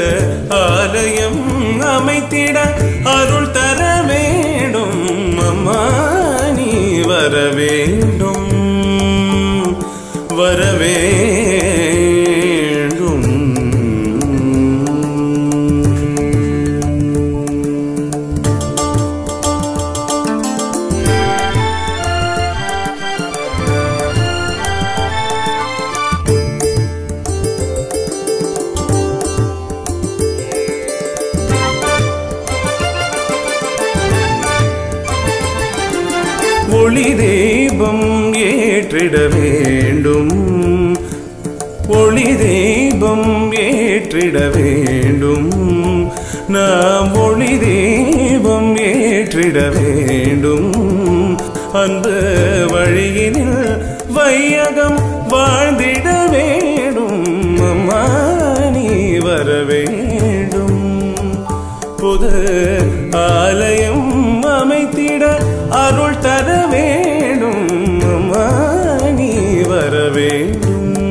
ஆலயம் அமைத்திட அருள் தர வேண்டும் அம்மா நீ வர வேண்டும் வர வேண்டும். ஒளி தீபம் ஏற்றிட வேண்டும் ஒளி தீபம் ஏற்றிட வேண்டும் நாம் ஒளி தீபம் ஏற்றிட வேண்டும். அன்பு வழியினில் வையகம் வாழ்ந்திட வேண்டும் அம்மா நீ வர வேண்டும். புது ஆலயம் அமைத்திட அருள் தர வேண்டும் அம்மா நீ வர வேண்டும்.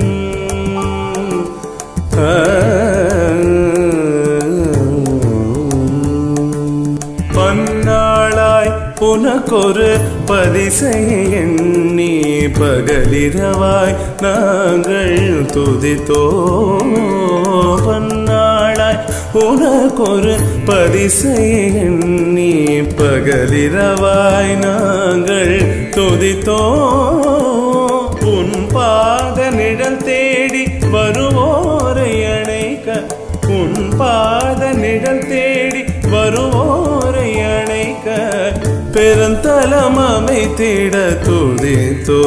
பன்னாளாய் உனக்கொரு பதிசையை எண்ணி பகலிரவாய் நாங்கள் துதித்தோம். பன்னாளாய் உனக்கொரு பதிசையை எண்ணி பகலிரவாய் நாங்கள் துதித்தோம். உன் பாத நிழல் தேடி வருவோரை அணைக்க உன் பாத நிழல் தேடி வருவோரை அணைக்க பெருந்தலம் அமைத்திட துதித்தோ.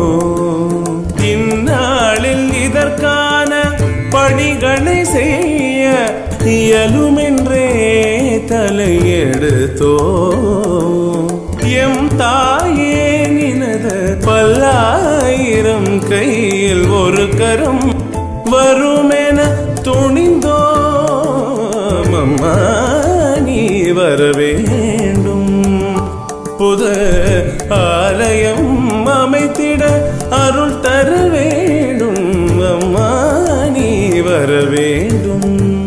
இந்நாளில் இதற்கான பணிகளை செய்ய இயலுமென்றே தலையெடுத்தோ. எம் தாயே நினது பல்லாயிரம் கையில் ஒரு கரம் வருமென துணிந்தோ அம்மா நீ வர வேண்டும். புது ஆலயம் அமைத்திட அருள் தர வேண்டும் அம்மா நீ வர வேண்டும்.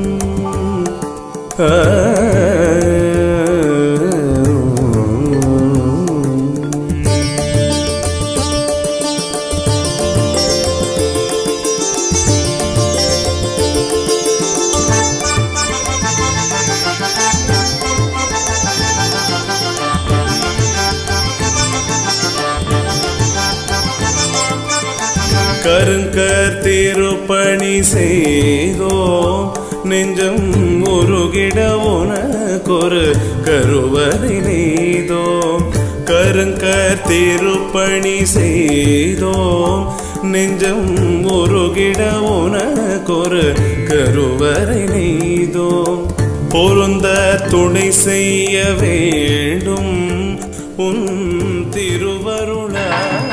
கருங்கர் திருப்பணி செய்தோம் நெஞ்சம் உருகிட உனக்கொரு கருவறை நெய்தோம். கருங்கர் திருப்பணி செய்தோம் நெஞ்சம் உருகிட உனக்கொரு கருவறை நெய்தோம். பொருந்த துணை செய்ய வேண்டும் உன் திருவருளால்.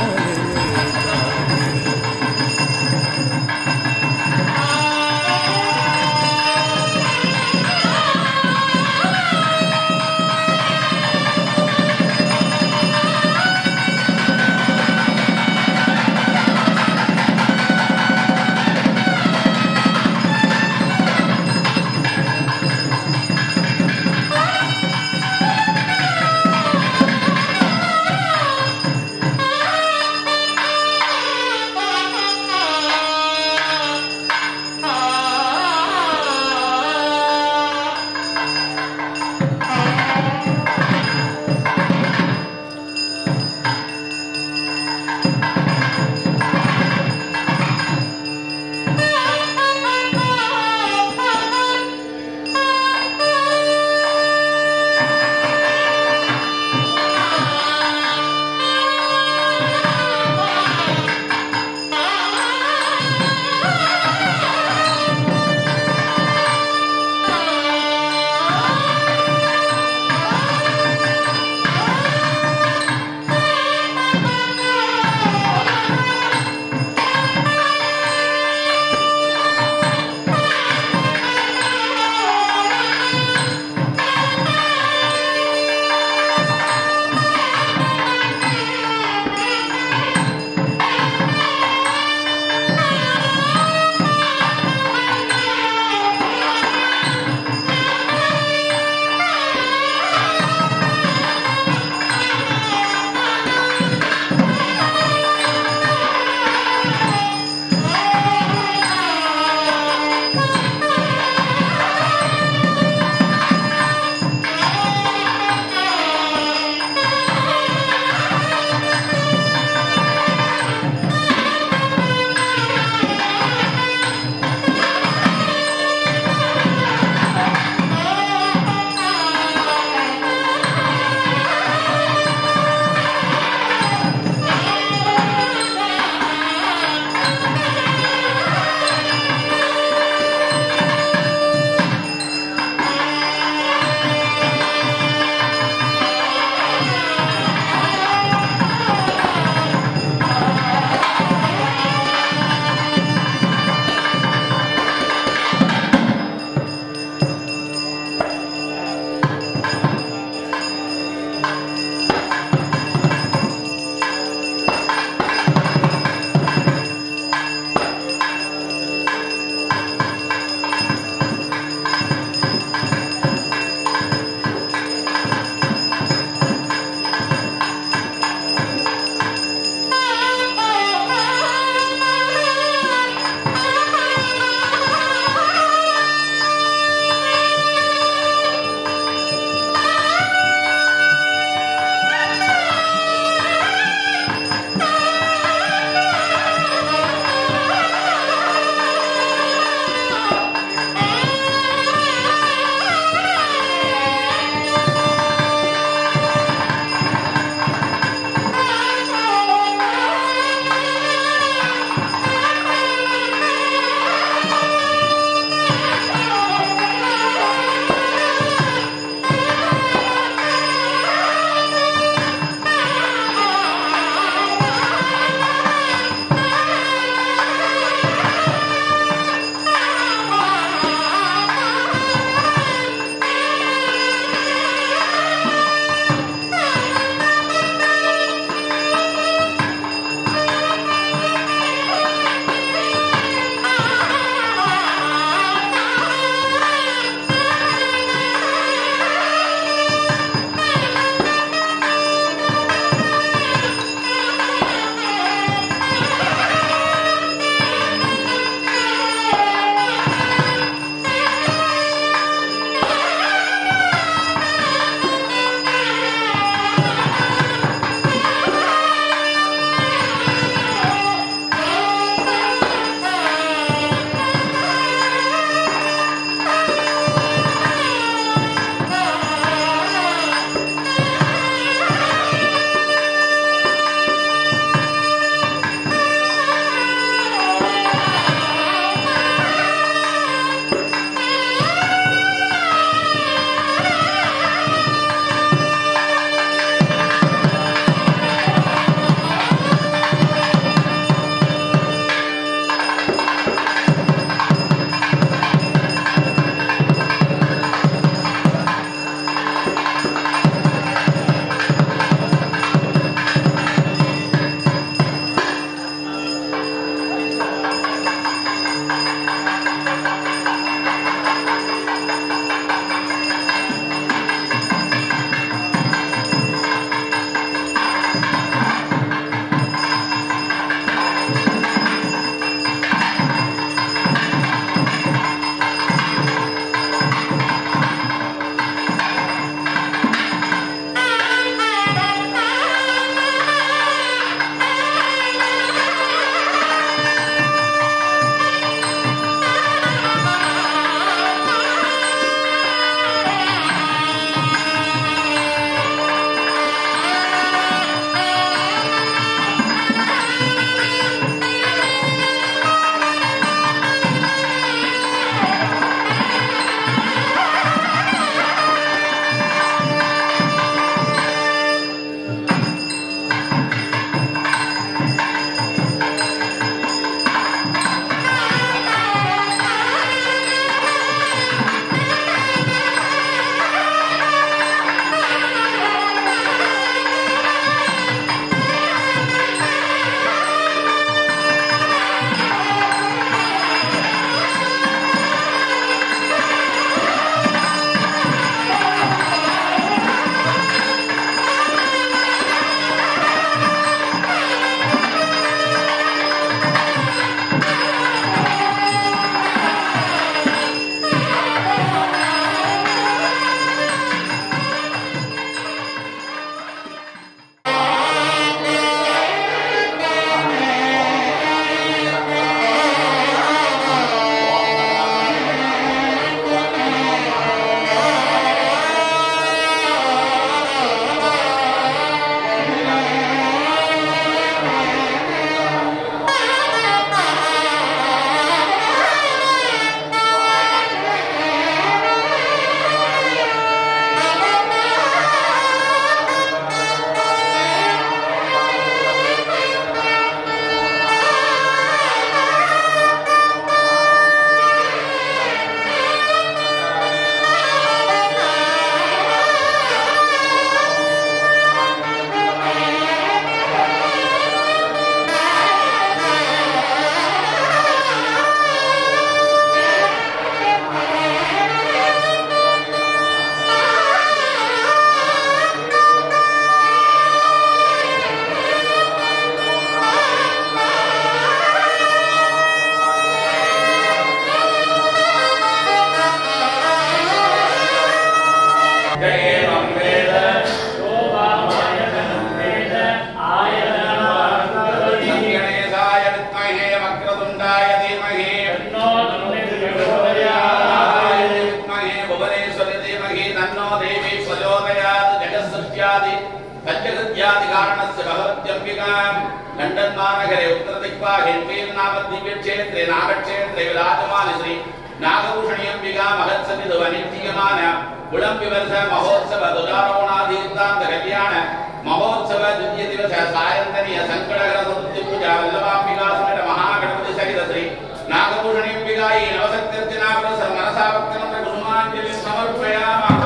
विद्यादि कारणस्य भगवत्यम्बिकां लण्डन्मानगरे उत्तरदिक्पाहे नामद्दिव्यक्षेत्रे नागक्षेत्रे विराजमान श्री नागभूषणी अंबिका महत्सविधुवनित्यमान विवर्ष महोत्सव ध्वजारोहणादीर्तान्त कल्याण महोत्सव द्वितीय दिवस सायंतनीय संकटहर चतुर्थी पूजा वल्लभांबिका समेत महागणपति सहित श्री नागभूषणी अंबिकायै नवशक्त्यर्चना पुरस्सर मनसा भक्तिनम्र कुसुमाञ्जलिं समर्पयामः।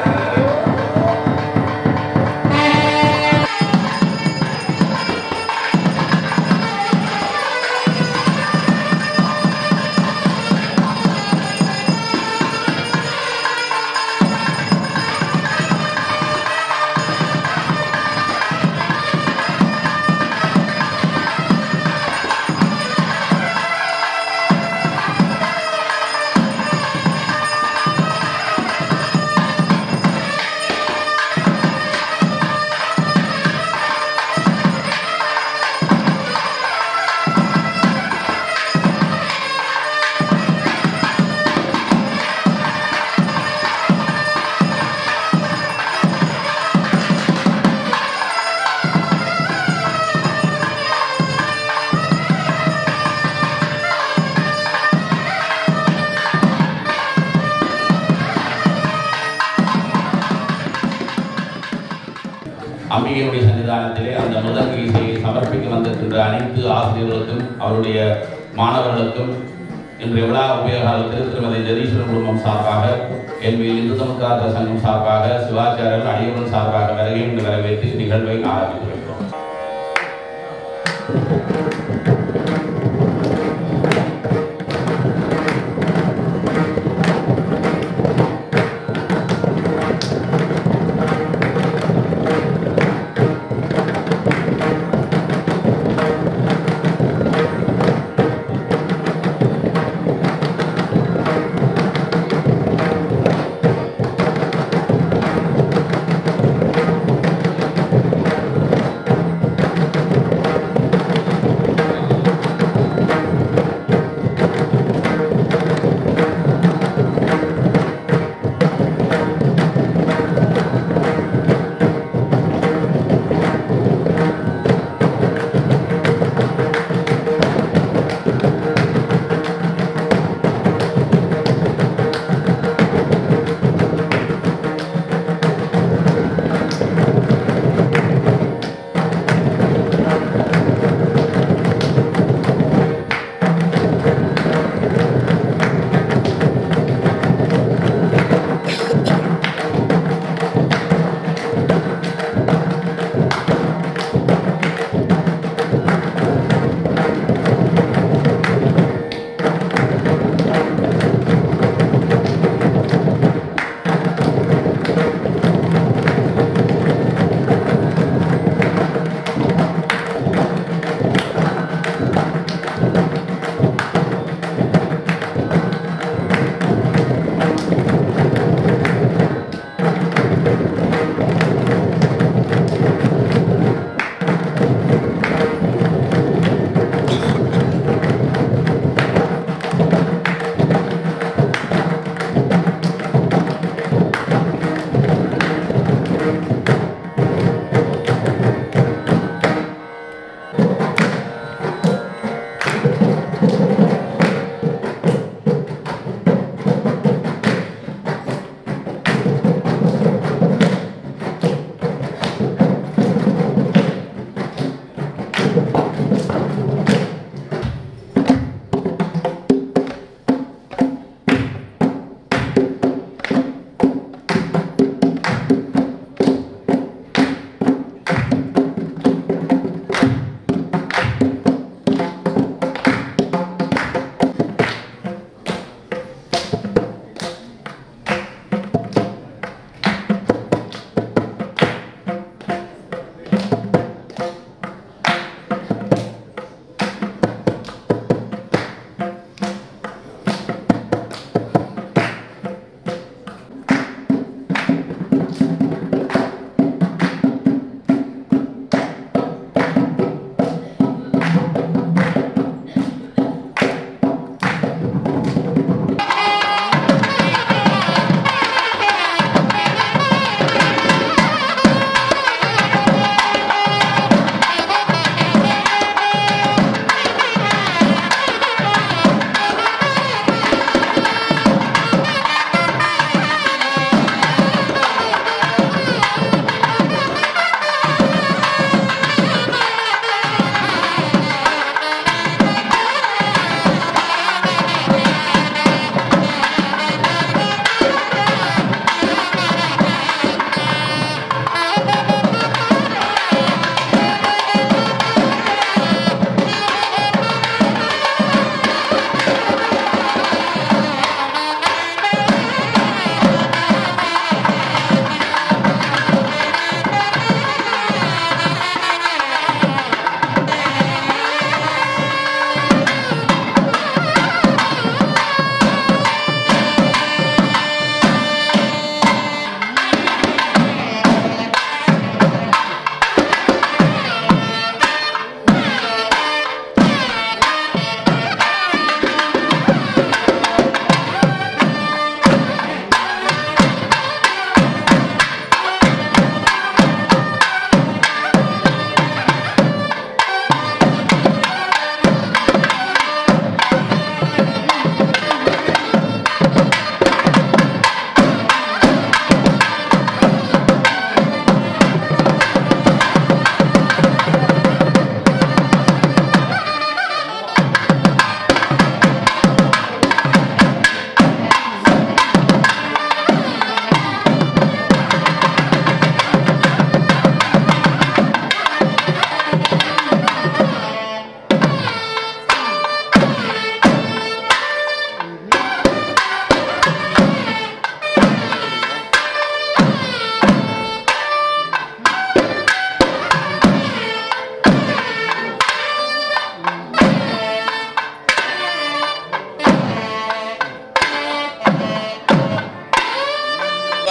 அம்பிகையுடைய சன்னிதானத்திலே அந்த முதல் இசையை சமர்ப்பிக்க வந்திருக்கின்ற அனைத்து ஆசிரியர்களுக்கும் அவருடைய மாணவர்களுக்கும் இன்றைய விழா உபயோகத்தில் திருமதி ஜெகதீஸ்வரன் குடும்பம் சார்பாக என்மையில் இந்து சமுதாய சங்கம் சார்பாக சிவாச்சாரியர்கள் அடியவர்கள் சார்பாக வருகை வரவேற்று நிகழ்வை ஆரம்பித்து வைக்கிறோம்.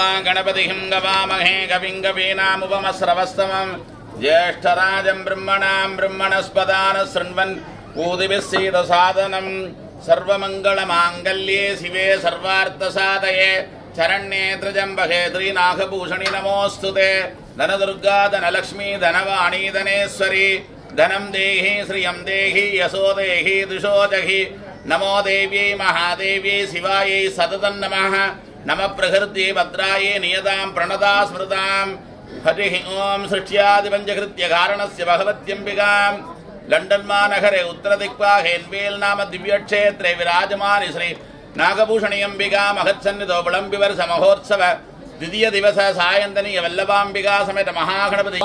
गणपतिं गवामहे कविं कवीनामुपमस्रवस्तमं ज्येष्ठराजं ब्रह्मणां ब्रह्मणस्पदान शृण्वन् ऊदिभिस्सीदसादनं सर्वमङ्गलमाङ्गल्ये शिवे सर्वार्थसाधये शरण्ये त्र्यम्बके त्रिनागभूषणि नमोऽस्तुते धनदुर्गा धनलक्ष्मी धनवाणी धनेश्वरी धनं देहि श्रियं देहि यशो देहि दिशो जहि नमो देव्यै महादेव्यै शिवायै सततं नमः नमः प्रकृत्यै भद्रायै नियतां प्रणता स्मृतां हरिः ओं सृष्ट्यादिपञ्चकृत्य कारणस्य भगवत्यम्बिकां लण्डन् महानगरे उत्तरदिक्पाहेन्वेल् नाम दिव्यक्षेत्रे विराजमानि श्री नागभूषणी अंबिका महत्सन्निधौ विलम्बिवर्ष महोत्सव द्वितीय दिवस सायन्तनीय वल्लभाम्बिका समेत महागणपति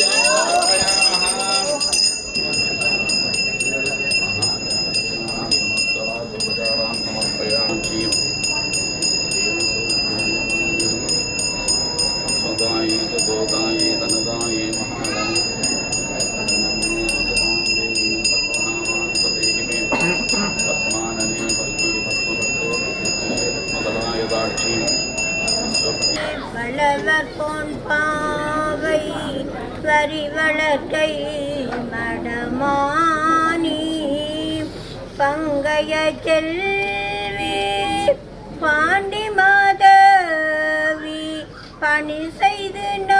வளவர் பொன் பாவை வரிவளத்தை மடமானி பங்கைய செல்வி பாண்டி மாதவி பணி செய்து